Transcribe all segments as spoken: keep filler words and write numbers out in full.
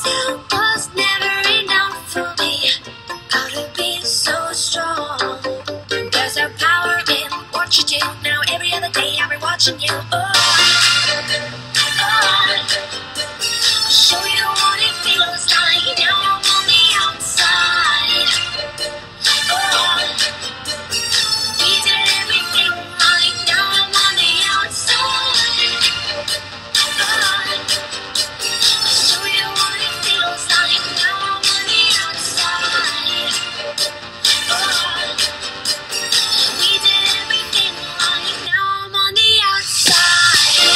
myself was never enough for me. Gotta be so strong. There's a power in what you do. Now every other day I'll be watching you. Oh, oh. I'll show you what it feels like. Now I'm on the outside. Oh, we did everything right. Now I'm on the outside. Oh, I'll show you what it feels like. Now I'm on the outside. Oh, we did everything right. Now I'm on the outside.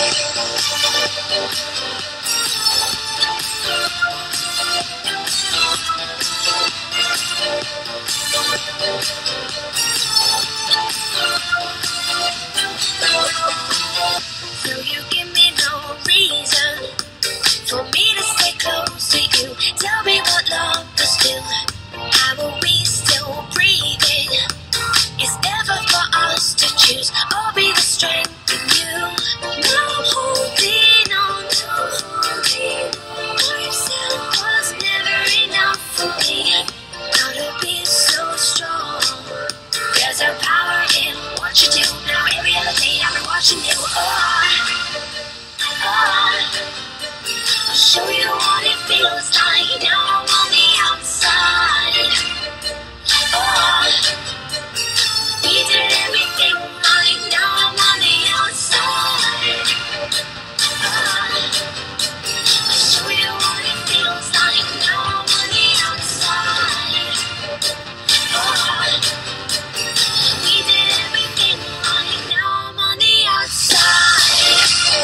So you give me no reason for me to stay close to you. Tell me what love is do. How are we still breathing? It's never for us to choose. I'll be the strength in you. Now I'm holding on to holding. Myself was never enough for me. Gotta be so strong. There's a power in what you do. Now every other day I'll be watching you. Oh, oh. I'll show you what it feels like. Now I'm on the outside. Oh, we did everything right. Now I'm on the outside. Oh, I'll show you what it feels like. Now I'm on the outside. Oh, we did everything right. Now I'm on the outside.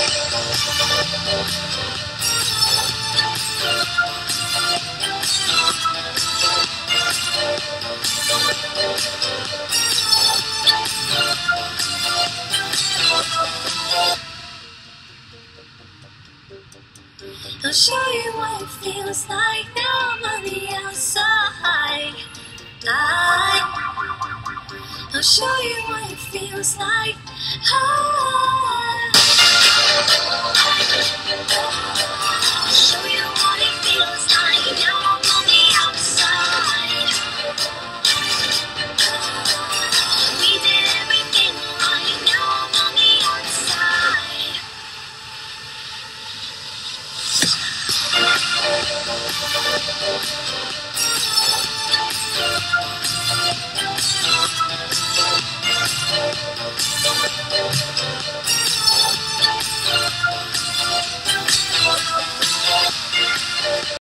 I'll show you what it feels like. Now I'm on the outside. I, I'll show you what it feels like. I, I'll show you what it feels like. Now I'm on the outside. We did everything right. Now I'm on the outside. Thank you.